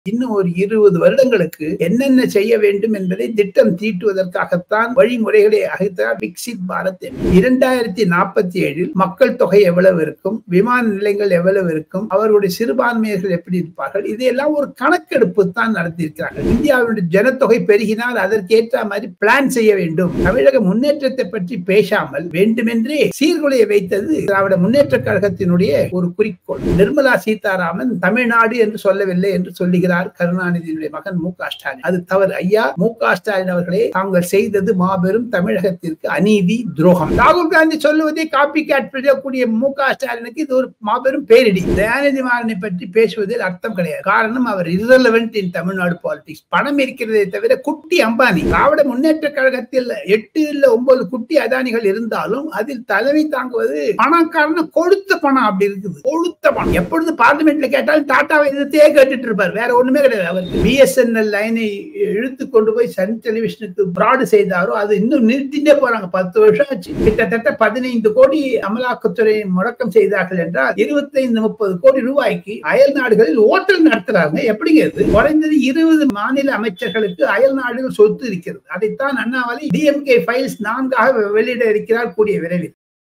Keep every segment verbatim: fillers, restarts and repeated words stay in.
இன்னும் ஒரு இருபது வருடங்களுக்கு என்னென்ன செய்ய வேண்டும் என்பதை திட்டம் தீட்டுவதற்காகத்தான் வழிமுறைகளை அகைத்தார் விக்சித் பாரத். இரண்டாயிரத்தி நாற்பத்தி ஏழில் மக்கள் தொகை எவ்வளவு இருக்கும், விமான நிலையங்கள் எவ்வளவு இருக்கும், அவர்களுடைய சிறுபான்மையர்கள் எப்படி இருப்பார்கள், இதையெல்லாம் ஒரு கணக்கெடுப்பு தான் நடத்தியிருக்கிறார்கள். இந்தியாவுடைய ஜனத்தொகை பெருகினால் அதற்கேற்ற மாதிரி பிளான் செய்ய வேண்டும். தமிழக முன்னேற்றத்தை பற்றி பேசாமல் வேண்டுமென்றே சீர்குலைய வைத்தது திராவிட முன்னேற்ற கழகத்தினுடைய ஒரு குறிக்கோள். நிர்மலா சீதாராமன் தமிழ்நாடு என்று சொல்லவில்லை என்று சொல்லுகிறார் கருணாநிதியுடைய மகன் மு க ஸ்டாலின். அது தவறு. ஐயா மு க ஸ்டாலின் அவர்களே, தாங்கள் செய்தது மாபெரும் தமிழகத்திற்கு அநீதி, துரோகம். ராகுல் காந்தி சொல்லுவதை காப்பி கேட் பண்ணக்கூடிய மு க ஸ்டாலினுக்கு இது ஒரு மாபெரும் பேரிடி. தயாநிதி மாறனை பற்றி பேசுவதில் அர்த்தம் கிடையாது. காரணம், அவர் irrelevant in தமிழ்நாடு பாலிடிக்ஸ். பணம் இருக்கிறதை தவிர குட்டி அம்பானி. திராவிட முன்னேற்ற கழகத்தில் எட்டு இல்ல ஒன்பது குட்டி அதானிகள் இருந்தாலும் அதில் தலைமை தாங்குவது பணக்காரன கொடுத்த பணம். அப்படி இருக்குது, கொடுத்த பணம். எப்பொழுது பார்லிமெண்ட்ல கேட்டாலும் டாட்டாவை எதிர்த்தே கேட்டுட்டு இருப்பார், வேற ஒண்ணுமே கிடையாது. அவர் பிஎஸ்என்எல் லைனை இழுத்து கொண்டு போய் சன் டெலிவிஷனுக்கு பிராடு செய்தாரோ அது இன்னும் நிறுத்திட்டே போறாங்க. பத்து வருஷம் ஆச்சு. கிட்டத்தட்ட பதினைந்து கோடி அமலாக்கத்துறை முடக்கம் செய்தார்கள் என்றால் இருபத்தைந்து முப்பது கோடி ரூபாய்க்கு அயல் நாடுகளில் ஓட்டல் நடத்துறாங்க. எப்படிங்க இது? குறைந்தது இருபது மாநில அமைச்சர்களுக்கு அயல் நாடுகள் சொத்து இருக்கிறது. அதைத்தான் அண்ணாமலை டிஎம்கே ஃபைல்ஸ் நான்காக வெளியிட இருக்கிறார் கூடிய விரைவில்.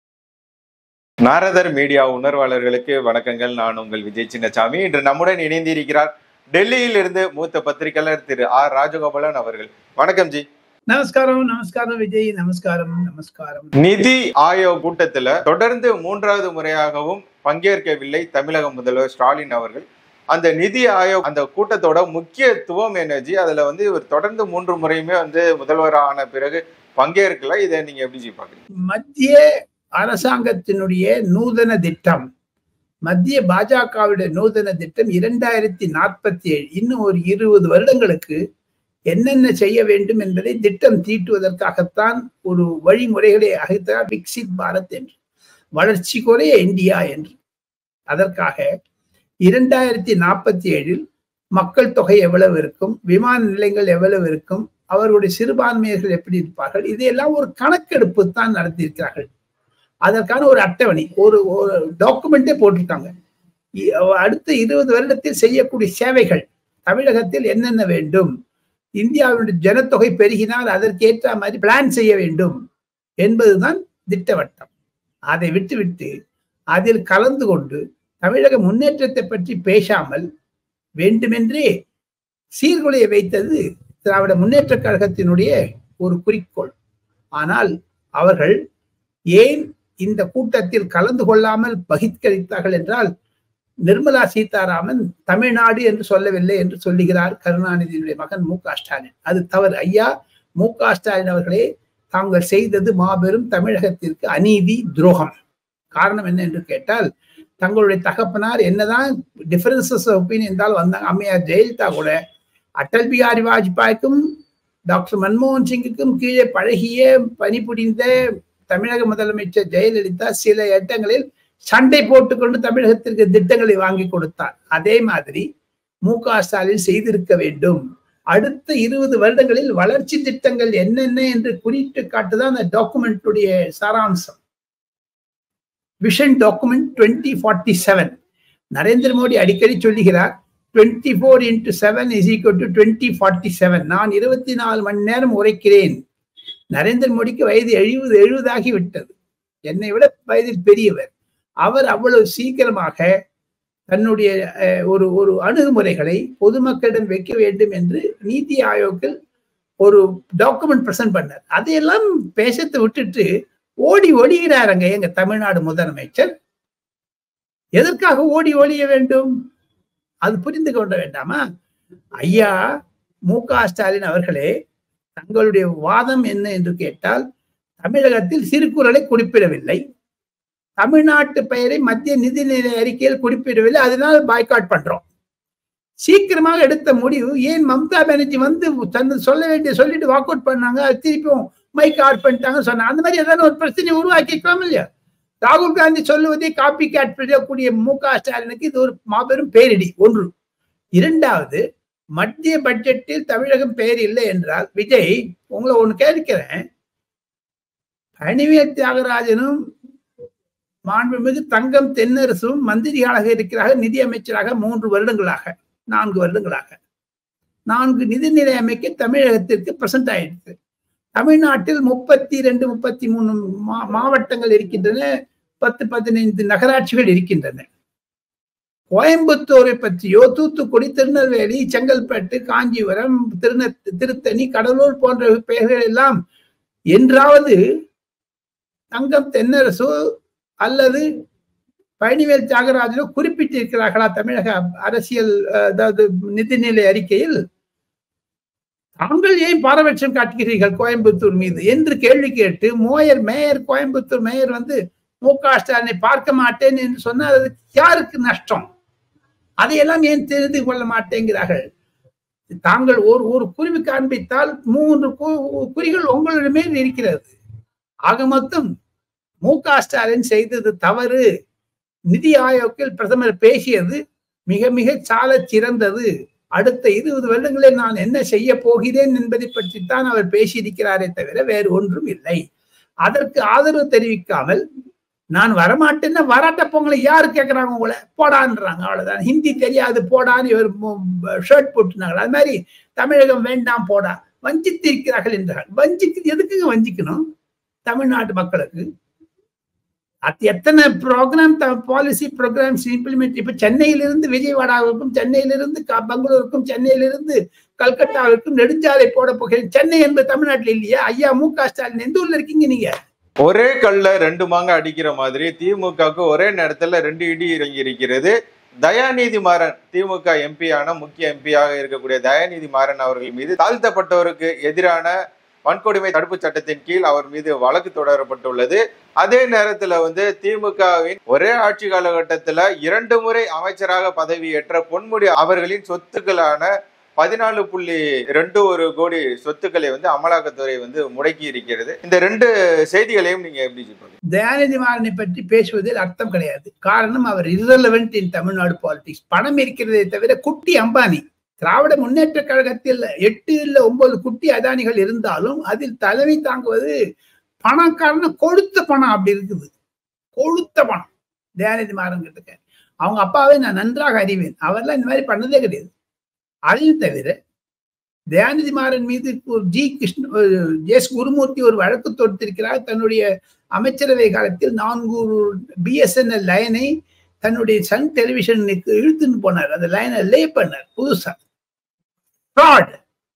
நாரதர் மீடியா உணர்வாளர்களுக்கு வணக்கங்கள். நான் உங்கள் விஜய் சின்னசாமி. இன்று நம்முடன் இணைந்திருக்கிறார் டெல்லியில் இருந்து மூத்த பத்திரிகையாளர் திரு ஆர் ராஜகோபாலன் அவர்கள். வணக்கம் ஜி. நமஸ்காரம். நமஸ்காரம் விஜய். நமஸ்காரம். நமஸ்காரம். நிதி ஆயோக் கூட்டத்துல தொடர்ந்து மூன்றாவது முறையாகவும் பங்கேற்கவில்லை தமிழக முதல்வர் ஸ்டாலின் அவர்கள். அந்த நிதி ஆயோக் அந்த கூட்டத்தோட முக்கியத்துவம் என்ன ஜி? அதுல வந்து இவர் தொடர்ந்து மூன்று முறையுமே வந்து முதல்வர் ஆன பிறகு பங்கேற்கல. இதை நீங்க எப்படி ஜி பாக்குறீங்க? மத்திய அரசாங்கத்தினுடைய நூதன திட்டம், மத்திய பாஜகவுடைய நூதன திட்டம் இரண்டாயிரத்தி நாற்பத்தி ஏழு இன்னும் ஒரு இருபது வருடங்களுக்கு என்னென்ன செய்ய வேண்டும் என்பதை திட்டம் தீட்டுவதற்காகத்தான் ஒரு வழிமுறைகளை அகைத்தார் விக்சித் பாரத் என்று, வளர்ச்சி குறைய இந்தியா என்று. அதற்காக இரண்டாயிரத்தி நாற்பத்தி ஏழில் மக்கள் தொகை எவ்வளவு இருக்கும், விமான நிலையங்கள் எவ்வளவு இருக்கும், அவர்களுடைய சிறுபான்மையர்கள் எப்படி இருப்பார்கள், இதையெல்லாம் ஒரு கணக்கெடுப்பு தான் நடத்தியிருக்கிறார்கள். அதற்கான ஒரு அட்டவணை, ஒரு ஒரு டாக்குமெண்டே போட்டிருக்காங்க. அடுத்த இருபது வருடத்தில் செய்யக்கூடிய சேவைகள் தமிழகத்தில் என்னென்ன வேண்டும், இந்தியாவுடைய ஜனத்தொகை பெருகினால் அதற்கேற்ற மாதிரி பிளான் செய்ய வேண்டும் என்பதுதான் திட்டவட்டம். அதை விட்டுவிட்டு அதில் கலந்து கொண்டு தமிழக முன்னேற்றத்தை பற்றி பேசாமல் வேண்டுமென்றே சீர்குலைய வைத்தது திராவிட முன்னேற்ற கழகத்தினுடைய ஒரு குறிக்கோள். ஆனால் அவர்கள் ஏன் இந்த கூட்டத்தில் கலந்து கொள்ளாமல் பகிஷ்கரித்தார்கள் என்றால், நிர்மலா சீதாராமன் தமிழ்நாடு என்று சொல்லவில்லை என்று சொல்லுகிறார் கருணாநிதியுடைய மகன் மு க ஸ்டாலின். அது தவறு. ஐயா மு க ஸ்டாலின் அவர்களே, தாங்கள் செய்தது மாபெரும் தமிழகத்திற்கு அநீதி, துரோகம். காரணம் என்ன என்று கேட்டால், தங்களுடைய தகப்பனார் என்னதான் டிஃபரன்சஸ் ஆஃப் ஒப்பீனியன் இருந்தாலும் வந்தாங்க. அம்மையார் ஜெயலலிதா கூட அடல் பிஹாரி வாஜ்பாய்க்கும் டாக்டர் மன்மோகன் சிங்குக்கும் கீழே பழகிய பணிபுரிந்த தமிழக முதலமைச்சர் ஜெயலலிதா சில இடங்களில் சண்டை போட்டுக்கொண்டு தமிழகத்திற்கு திட்டங்களை வாங்கி கொடுத்தார். அதே மாதிரி மு க ஸ்டாலின் செய்திருக்க வேண்டும். அடுத்த இருபது வருடங்களில் வளர்ச்சி திட்டங்கள் என்னென்ன என்று குறித்து காட்டுதான் அந்த டாக்குமெண்ட்டுடைய சாராம்சம். Vision document twenty forty seven. Narendra Modi அடிக்கடி சொல்லுகிறார், twenty four into seven is equal to twenty forty seven. நான் இருபத்தி நாலு மணி நேரம் உரைக்கிறேன். நரேந்திர மோடிக்கு வயது எழுபது எழுபதாகி விட்டது. என்னை விட வயதில் பெரியவர். அவர் அவ்வளவு சீக்கிரமாக தன்னுடைய ஒரு ஒரு அணுகுமுறைகளை பொதுமக்களிடம் வைக்க வேண்டும் என்று நீதி ஆயோக்கில் ஒரு டாக்குமெண்ட் பிரசன்ட் பண்ணார். அதையெல்லாம் பேசத்தை விட்டுட்டு ஓடி ஒளிகிறாருங்க எங்க தமிழ்நாடு முதலமைச்சர். எதற்காக ஓடி ஒளிய வேண்டும்? அது புரிந்து கொள்ள வேண்டாமா? ஐயா மு க ஸ்டாலின் அவர்களே, தங்களுடைய வாதம் என்ன என்று கேட்டால், தமிழகத்தில் சிறுகுறளை குறிப்பிடவில்லை, தமிழ்நாட்டு பெயரை மத்திய நிதிநிலை அறிக்கையில் குறிப்பிடவில்லை, அதனால பாய்காட் பண்றோம். சீக்கிரமாக எடுத்த முடிவு ஏன் மம்தா பானர்ஜி வந்து தந்து சொல்ல வேண்டிய சொல்லிட்டு வாக் அவுட் பண்ணாங்க, திருப்பியும் மைக் ஆட் பண்ணிட்டாங்க சொன்னாங்க. அந்த மாதிரி ஏதாவது ஒரு பிரச்சனை உருவாக்கிக்கலாம் இல்லையா? ராகுல் காந்தி சொல்லுவதை காப்பி கேட் பண்ணக்கூடிய மு க ஸ்டாலினுக்கு இது ஒரு மாபெரும் பேரிடி. ஒன்று. இரண்டாவது, மத்திய பட்ஜெட்டில் தமிழகம் பெயர் இல்லை என்றால், விஜய் உங்களை ஒண்ணு கேட்கிறேன், பணிவேல் தியாகராஜனும் மாண்புமிகு தங்கம் தென்னரசும் மந்திரிகளாக இருக்கிறார்கள், நிதி அமைச்சராக மூன்று வருடங்களாக. நான்கு வருடங்களாக. நான்கு நிதிநிலை அமைக்க தமிழகத்திற்கு பிரசன்ட் ஆயிடுச்சு. தமிழ்நாட்டில் முப்பத்தி ரெண்டு முப்பத்தி மூணு மாவட்டங்கள் இருக்கின்றன, பத்து பதினைந்து நகராட்சிகள் இருக்கின்றன. கோயம்புத்தூரை பற்றியோ தூத்துக்குடி, திருநெல்வேலி, செங்கல்பட்டு, காஞ்சிபுரம், திருந திருத்தணி, கடலூர் போன்ற பெயர்கள் எல்லாம் என்றாவது தங்கம் தென்னரசு அல்லது பழனிவேல் தியாகராஜனோ குறிப்பிட்டிருக்கிறார்களா தமிழக அரசியல் அதாவது நிதிநிலை அறிக்கையில்? தாங்கள் ஏன் பாரபட்சம் காட்டுகிறீர்கள் கோயம்புத்தூர் மீது என்று கேள்வி கேட்டு மோயர் மேயர் கோயம்புத்தூர் மேயர் வந்து மு க ஸ்டாலினை பார்க்க மாட்டேன் என்று சொன்னால் அது யாருக்கு நஷ்டம்? அதையெல்லாம் ஏன் தெரிந்து கொள்ள மாட்டேங்கிறார்கள்? தாங்கள் ஒரு ஒரு குறிவு காண்பித்தால் மூன்று குறிகள் உங்களிடமே இருக்கிறது. ஆக மொத்தம் மு க ஸ்டாலின் செய்தது தவறு. நிதி ஆயோக்கில் பிரதமர் பேசியது மிக மிக சால சிறந்தது. அடுத்த இருபது வருடங்களில் நான் என்ன செய்ய போகிறேன் என்பதை பற்றித்தான் அவர் பேசியிருக்கிறாரே தவிர வேறு ஒன்றும் இல்லை. அதற்கு ஆதரவு தெரிவிக்காமல் நான் வரமாட்டேன்னா வராட்ட பொங்கலை யாரு கேட்கறாங்க? உங்களை போடான்றாங்க, அவ்வளவுதான். ஹிந்தி தெரியாது போடான்னு இவர் ஷர்ட் போட்டுனாங்க. அது மாதிரி தமிழகம் வேண்டாம் போடா, வஞ்சித்து இருக்கிறார்கள் என்றார். வஞ்சிக்கு எதுக்குங்க வஞ்சிக்கணும் தமிழ்நாட்டு மக்களுக்கு? அது எத்தனை ப்ரோக்ராம் பாலிசி ப்ரோக்ராம்ஸ் இம்ப்ளிமெண்ட். இப்ப சென்னையிலிருந்து விஜயவாடாவிற்கும், சென்னையிலிருந்து பெங்களூருக்கும், சென்னையிலிருந்து கல்கட்டாவிற்கும் நெடுஞ்சாலை போட போகிறேன். சென்னை என்பது தமிழ்நாட்டில் இல்லையா? ஐயா மு க ஸ்டாலின் எந்த ஊர்ல இருக்கீங்க நீங்க? ஒரே கல்ல ரெண்டு மாங்க அடிக்கிற மாதிரி திமுகவுக்கு ஒரே நேரத்துல ரெண்டு இடி இறங்கி இருக்கிறது. தயாநிதி மாறன் திமுக எம்பி ஆன முக்கிய எம்பியாக இருக்கக்கூடிய தயாநிதி மாறன் அவர்கள் மீது தாழ்த்தப்பட்டவருக்கு எதிரான வன்கொடுமை தடுப்பு சட்டத்தின் கீழ் அவர் மீது வழக்கு தொடரப்பட்டுள்ளது. அதே நேரத்துல வந்து திமுகவின் ஒரே ஆட்சி காலகட்டத்துல இரண்டு முறை அமைச்சராக பதவியேற்ற பொன்முடி அவர்களின் சொத்துக்களான பதினாலு புள்ளி ரெண்டு ஒரு கோடி சொத்துக்களை வந்து அமலாக்கத்துறை வந்து முடக்கி இருக்கிறது. இந்த ரெண்டு செய்திகளையும் நீங்க எப்படி சொல்றீங்க? தயாநிதி மாறனை பற்றி பேசுவதில் அர்த்தம் கிடையாது. காரணம் அவர் irrelevant in தமிழ்நாடு பாலிடிக்ஸ். பணம் இருக்கிறதே தவிர குட்டி அம்பானி. திராவிட முன்னேற்ற கழகத்தில் எட்டு இல்ல ஒன்பது குட்டி அதானிகள் இருந்தாலும் அதில் தலைமை தாங்குவது பணக்காரன கொடுத்த பணம் அப்படி இருக்குது. கொழுத்த பணம் தயாநிதி மாறன் கிட்ட. அவங்க அப்பாவை நான் நன்றாக அறிவேன். அவர்லாம் இந்த மாதிரி பண்ணதே கிடையாது. அதையும் தவிர தயாநிதி மாறன் மீது ஜி கிருஷ்ண எஸ் குருமூர்த்தி ஒரு வழக்கு தொடுத்திருக்கிறார். தன்னுடைய அமைச்சரவை காலத்தில் நான்கு பிஎஸ்என்எல் லைனை தன்னுடைய சன் டெலிவிஷனுக்கு இழுத்துன்னு போனார். அந்த லைனை லே பண்ணார் புதுசா. Fraud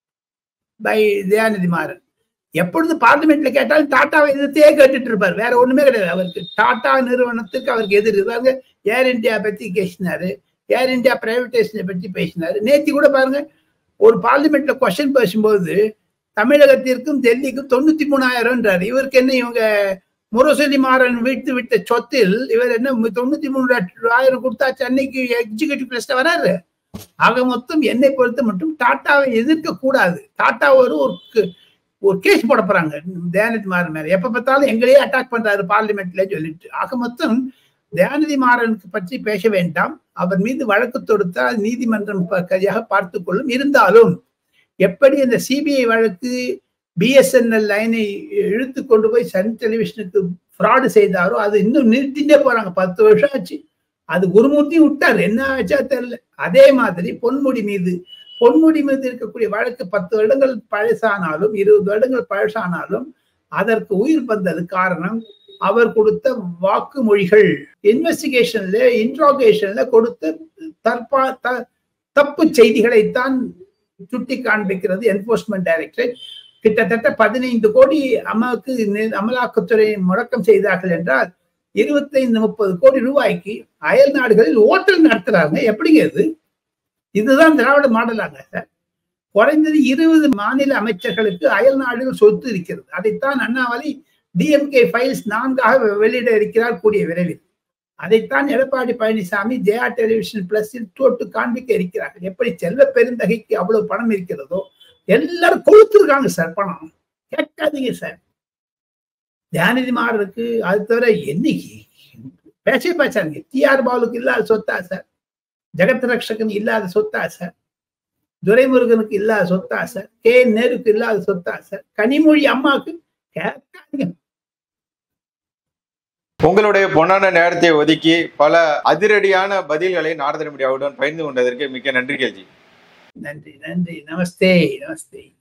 by Dayanidhi Maran. எப்பொழுது பார்லிமெண்ட்ல கேட்டாலும் டாட்டாவை எதிர்த்தே கேட்டுட்டு இருப்பார். வேற ஒண்ணுமே கிடையாது அவருக்கு. டாடா நிறுவனத்துக்கு அவருக்கு எதிர் இருப்பாங்க. ஏர் இந்தியா பத்தி பேசினாரு, ஏர் இந்தியா பிரைவேடைசேஷனை பற்றி பேசினாரு. நேத்தி கூட பாருங்க, ஒரு பார்லிமெண்ட்ல கொஸ்டின் பேசும்போது தமிழகத்திற்கும் டெல்லிக்கும் தொண்ணூத்தி மூணாயிரம்ன்றாரு. இவருக்கு என்ன, இவங்க முரசொலி மாறன் வீட்டு விட்ட சொத்தில் இவர் என்ன தொண்ணூத்தி மூணு ஆயிரம் கொடுத்தா சென்னைக்கு எக்ஸிகூட்டிவ் பிளஸ்ல வராரு. ஆக மொத்தம் என்னை பொறுத்த மட்டும் டாட்டாவை எதிர்க்க கூடாது. டாட்டா ஒரு ஒரு கேஸ் போட போறாங்க தயாநிதி மாறன் மேல. எப்ப பார்த்தாலும் எங்களையே அட்டாக் பண்றாரு பார்லிமெண்ட்ல சொல்லிட்டு. ஆக மொத்தம் தயாநிதி மாறனுக்கு பற்றி பேச வேண்டாம். அவர் மீது வழக்கு தொடுத்தால் நீதிமன்றம் சரியாக பார்த்துக் கொள்ளும். இருந்தாலும் எப்படி இந்த சிபிஐ வழக்கு பிஎஸ்என்எல் லைனை இழுத்து கொண்டு போய் சன் டெலிவிஷனுக்கு ஃப்ராடு செய்தாரோ அது இன்னும் நிறுத்திட்டே போறாங்க. பத்து வருஷம் ஆச்சு. அது குருமூர்த்தி விட்டார், என்ன ஆச்சா தெரியல. அதே மாதிரி பொன்முடி மீது பொன்முடி மீது இருக்கக்கூடிய வழக்கு பத்து வருடங்கள் பழசானாலும் இருபது வருடங்கள் பழசானாலும் அதற்கு உயிர் வந்தது காரணம் அவர் கொடுத்த வாக்குமொழிகள். இன்வெஸ்டிகேஷன்ல இன்ட்ரோகேஷன்ல கொடுத்த தற்பா தப்பு செய்திகளைத்தான் சுட்டி காண்பிக்கிறது என்போர்ஸ்மெண்ட் டைரக்டரேட். கிட்டத்தட்ட பதினைந்து கோடி அமலுக்கு அமலாக்கத்துறை முடக்கம் செய்தார்கள் என்றால் இருபத்தி ஐந்து முப்பது கோடி ரூபாய்க்கு அயல் நாடுகளில் ஓட்டல் நடத்துறாங்க. எப்படிங்க இது? இதுதான் திராவிட மாடலாங்க சார். குறைந்தது இருபது மாநில அமைச்சர்களுக்கு அயல் நாடுகள் சொத்து இருக்கிறது. அதைத்தான் அண்ணாமலை டிஎம்கே ஃபைல்ஸ் நான்காக வெளியிட இருக்கிறார் கூடிய விரைவில். அதைத்தான் எடப்பாடி பழனிசாமி ஜெயா டெலிவிஷன் பிளஸில் தோட்டு காண்பிக்க இருக்கிறார்கள். எப்படி செல்வ பெருந்தகைக்கு அவ்வளவு பணம் இருக்கிறதோ எல்லாரும் கொடுத்துருக்காங்க சார் பணம். கேட்காதீங்க சார். தயாநிதி மாறனுக்கு அது தவிர என்னைக்கு பேச பேசாங்க. டி ஆர் பாலுக்கு இல்லாத சொத்தா சார்? ஜெகத் ரக்ஷகன் இல்லாத சொத்தா சார்? துரைமுருகனுக்கு இல்லாத சொத்தா சார்? கே நேருக்கு இல்லாத சொத்தா சார்? கனிமொழி அம்மாவுக்கு கேட்காதீங்க. உங்களுடைய பொன்னான நேரத்தை ஒதுக்கி பல அதிரடியான பதில்களை நாரதன் மீடியாவுடன் பகிர்ந்து கொண்டதற்கு மிக்க நன்றி கேள்வி. நன்றி நன்றி. நமஸ்தே நமஸ்தே.